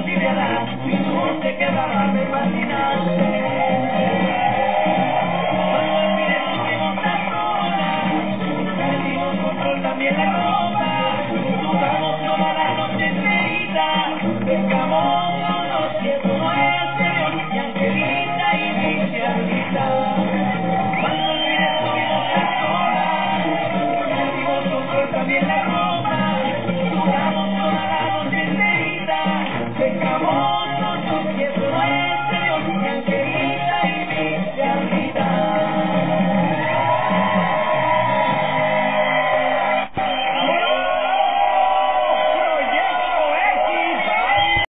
chiviada, y tú te quedarás de fascinante. Cuando al fin estuvimos a solas, perdimos control también la ropa, jugamos toda la noche enterita, pescamos unos 109 y Angelita y mi Charlita. Cuando al fin estuvimos a solas, perdimos control también la ropa.